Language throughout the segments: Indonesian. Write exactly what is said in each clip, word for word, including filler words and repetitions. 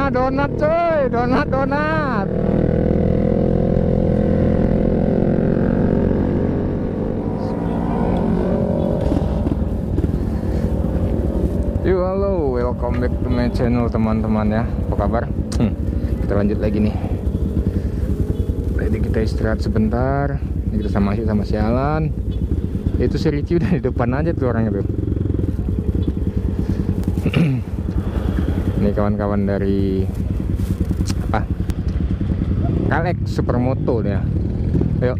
donat coy, donat donat. Yo, halo, welcome back to my channel teman-teman ya. Apa kabar? Hmm, kita lanjut lagi nih. Tadi kita istirahat sebentar. Ini kita sama si sama sialan. Itu si Ricci udah di depan aja tuh orang itu. Ini kawan-kawan dari apa? Kalex Supermoto ya. Ayo.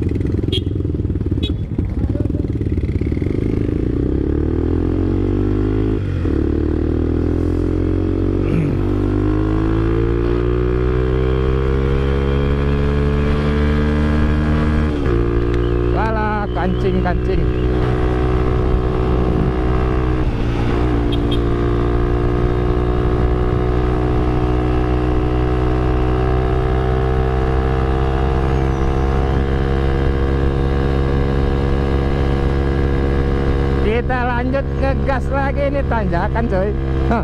Wala, kancing-kancing. Kita lanjut ngegas lagi, ini tanjakan coy. Hah.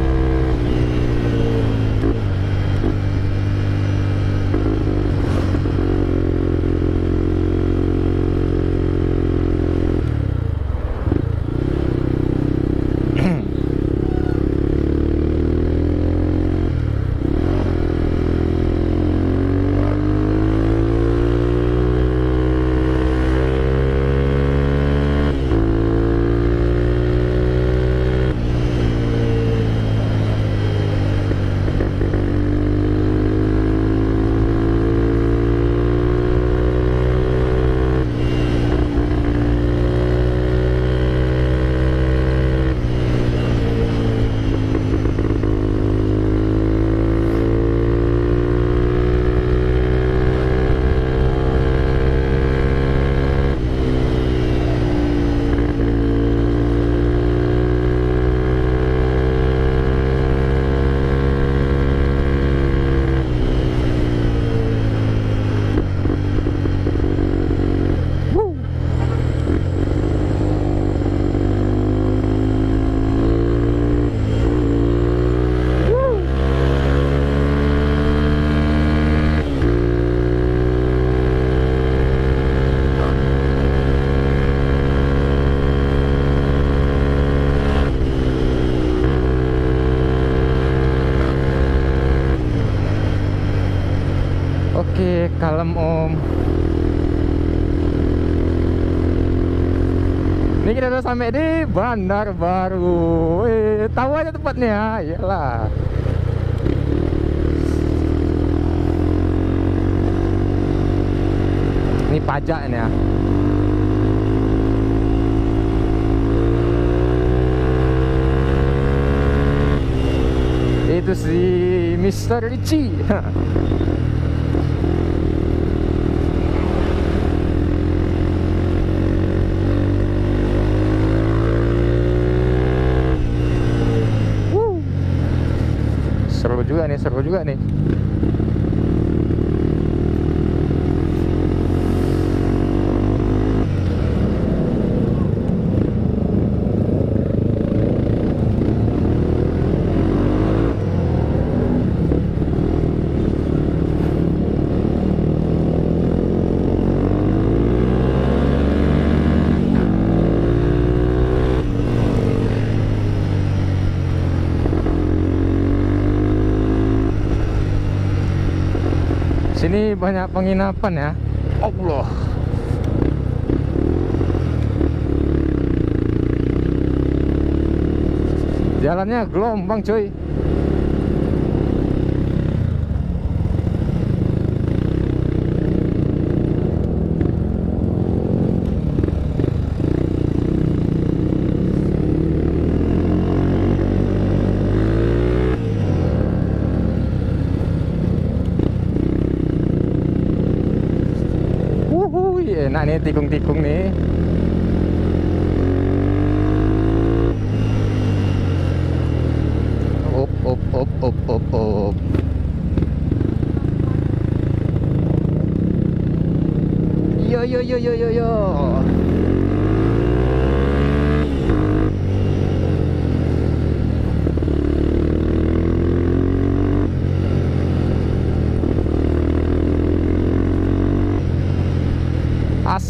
Oke, kalem om. Ini kita udah sampai di Bandar Baru. Eh, tahu aja tempatnya, iyalah. Ini pajak ini ya. Itu si mister Ricci. Seru juga nih, seru juga nih. Sini banyak penginapan ya. Allah. Jalannya gelombang coy. Enak nih tikung-tikung nih. Op op op op op op. Yo yo yo yo yo yo.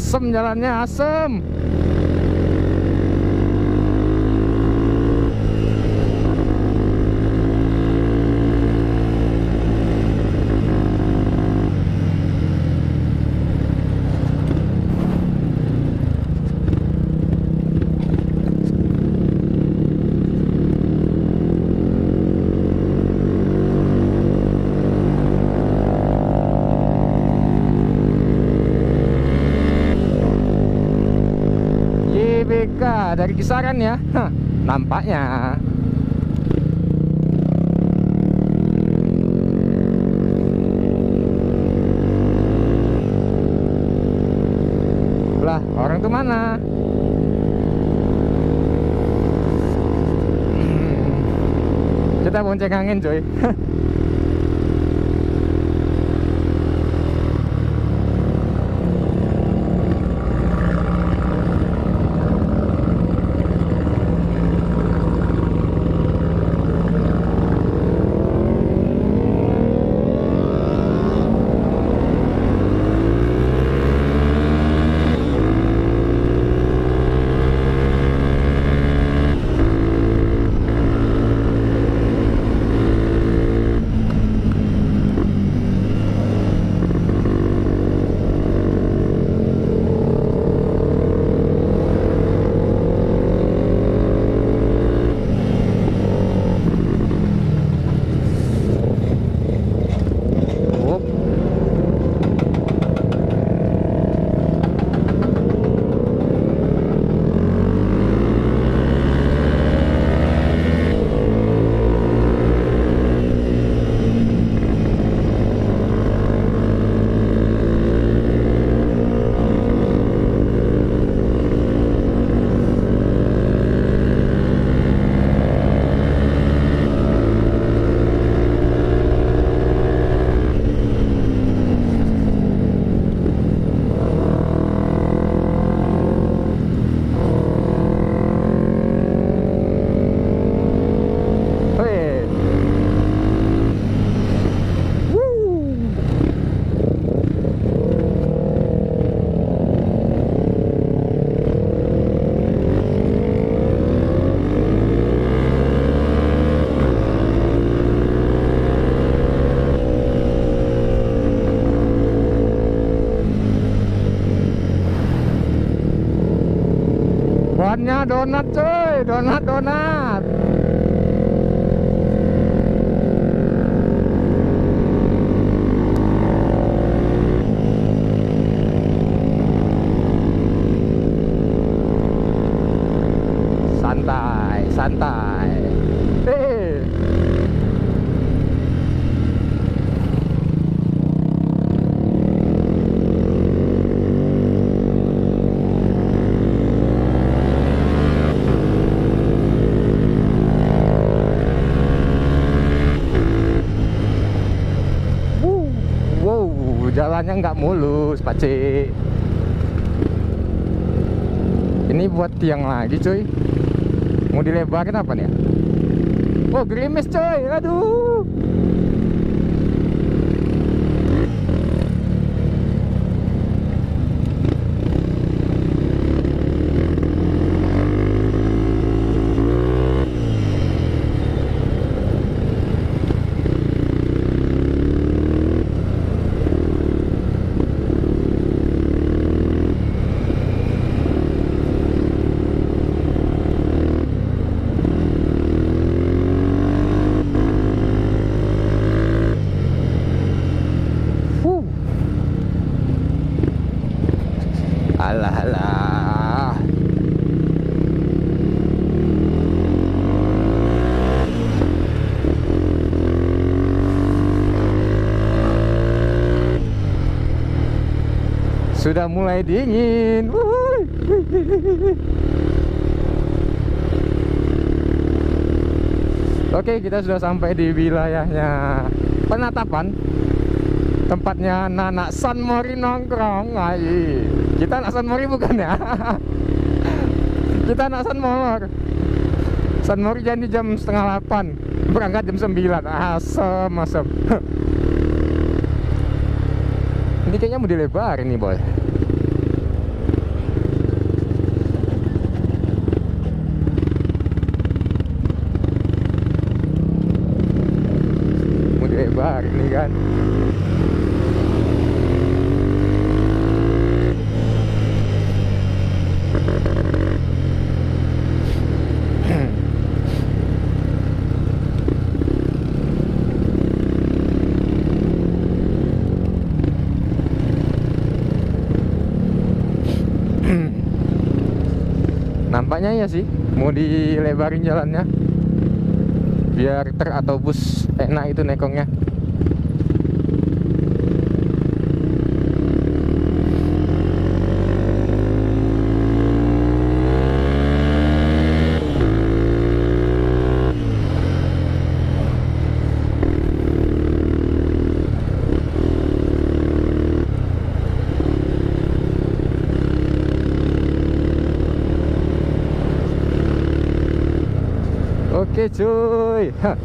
Asem jalannya, asem. Y B K dari kisaran ya. Hah, nampaknya. Lah, orang tuh mana? Kita bonceng angin coy. Bannya donat coy, donat donat. Santai, santai. Eh. Jalannya nggak mulus, Pakcik. Ini buat tiang lagi, cuy. Mau dilebarin apa nih? Oh, gerimis, coy. Aduh. Alah, alah. Sudah mulai dingin. Wuih. Oke, kita sudah sampai di wilayahnya penatapan. Tempatnya Nana San Mori nongkrong. Ay. Kita anak San Mori bukan ya? Kita anak San Molor. San Mori janji jam setengah delapan, berangkat jam sembilan. Asem, asem. Ini kayaknya mau dilebar ini, boy. hari ini kan. Nampaknya ya sih mau dilebarin jalannya biar truk atau bus enak itu nekongnya. Oke cuy. Hah.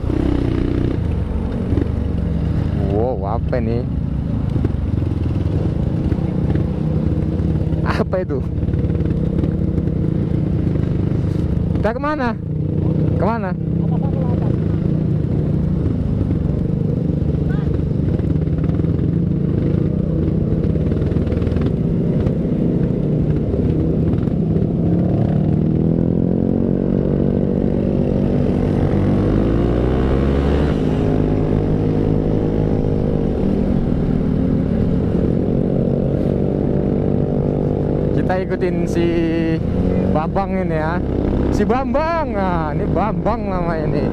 Wow, apa nih? Apa itu? Kita kemana? Kemana? Kita ikutin si Babang ini ya. Si Bambang. Nah, ini Bambang nama ini.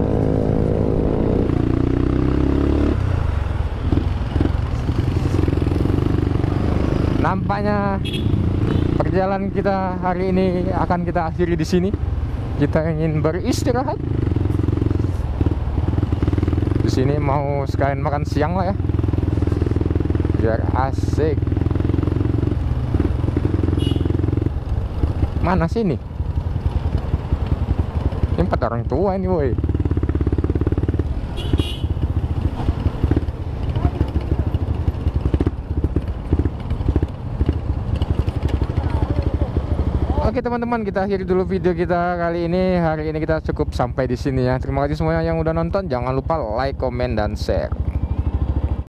Nampaknya perjalanan kita hari ini akan kita akhiri di sini. Kita ingin beristirahat. Di sini mau sekalian makan siang lah ya. Biar asik. Mana sini? Ini empat orang tua ini woi. Oke teman-teman, kita akhiri dulu video kita kali ini. Hari ini kita cukup sampai di sini ya. Terima kasih semuanya yang udah nonton. Jangan lupa like, komen, dan share.